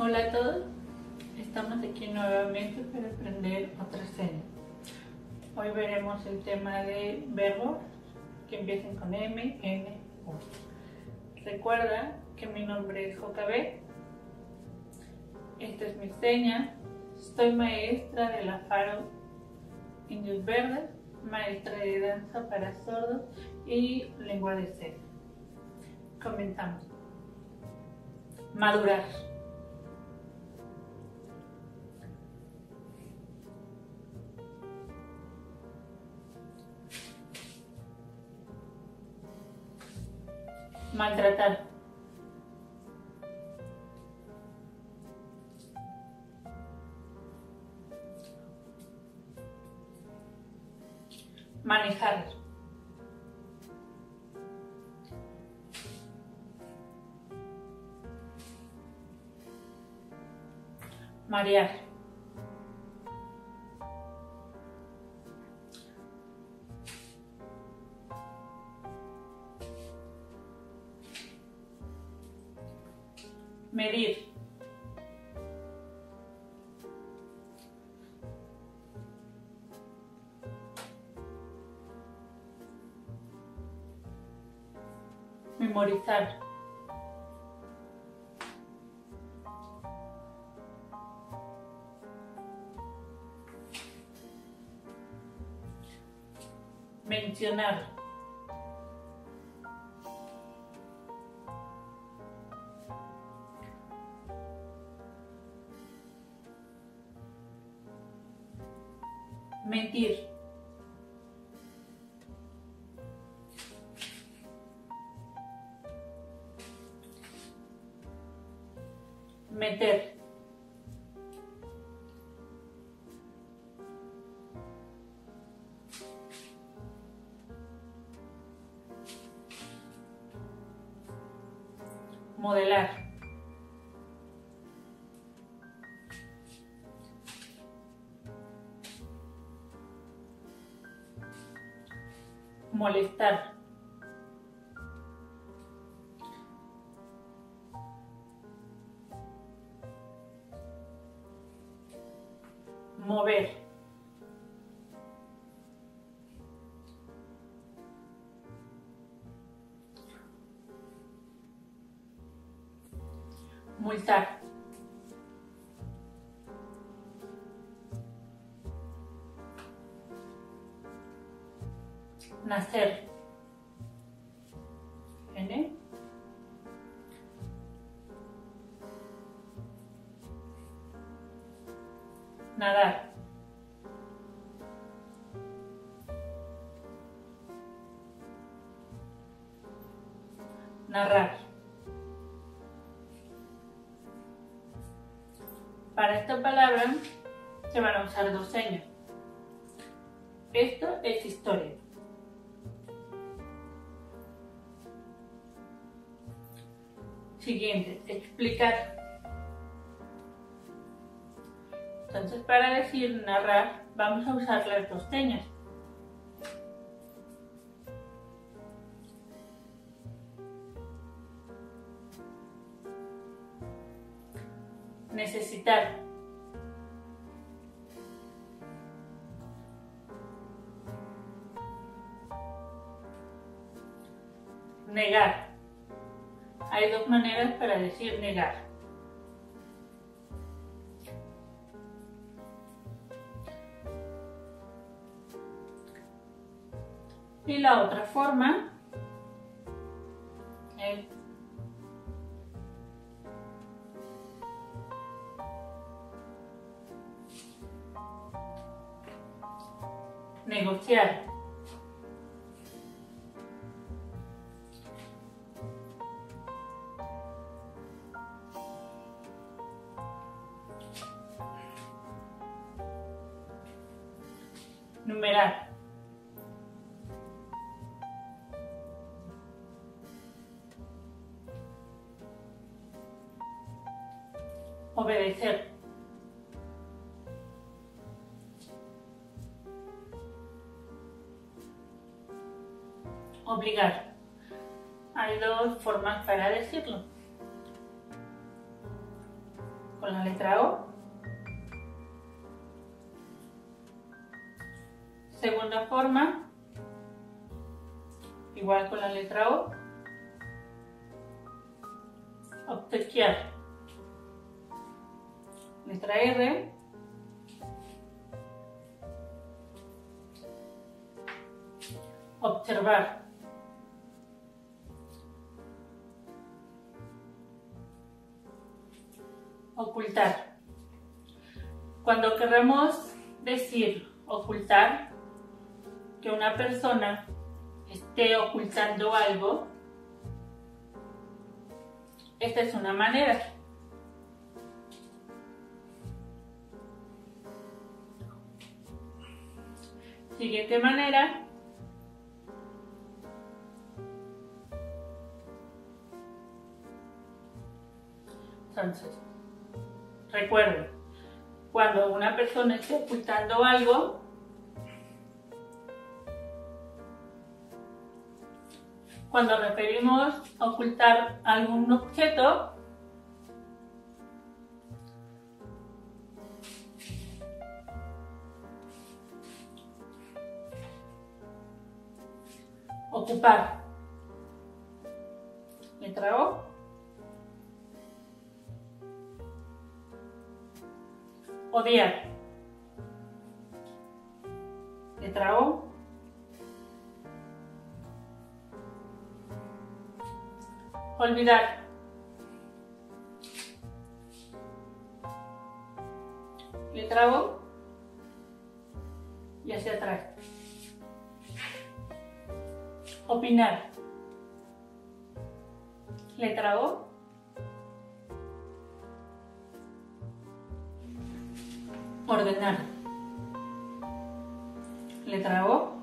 Hola a todos, estamos aquí nuevamente para aprender otra seña. Hoy veremos el tema de verbos que empiecen con M, N, U. Recuerda que mi nombre es JB, esta es mi seña, soy maestra de la Faro Indios Verdes, maestra de danza para sordos y lengua de señas. Comenzamos. Madurar. Maltratar. Manejar. Marear. Medir. Memorizar. Mencionar. Mentir. Meter. Modelar. Molestar. Mover. Multar. Nacer. N. Nadar. Narrar. Para esta palabra se van a usar dos señas. Esto es historia. Siguiente, explicar. Entonces, para decir narrar, vamos a usar las dos señas. Necesitar. Negar. Hay dos maneras para decir negar. Y la otra forma es negociar. Numerar. Obedecer. Obligar. Hay dos formas para decirlo. con la letra O. Segunda forma, igual con la letra O. Obsequiar. Letra R. Observar. Ocultar. Cuando queremos decir ocultar, que una persona esté ocultando algo, esta es una manera. Siguiente manera. Entonces, recuerden, cuando una persona esté ocultando algo, cuando referimos a ocultar algún objeto, ocupar. Letra O. Odiar. Letra O. Olvidar. Letra O. Y hacia atrás. Opinar. Letra O. Ordenar. Letra O.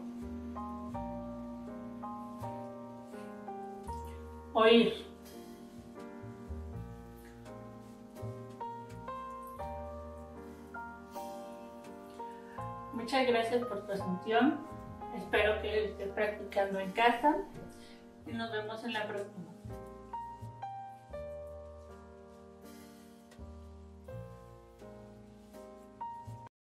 Oír. Muchas gracias por tu atención. Espero que estés practicando en casa y nos vemos en la próxima.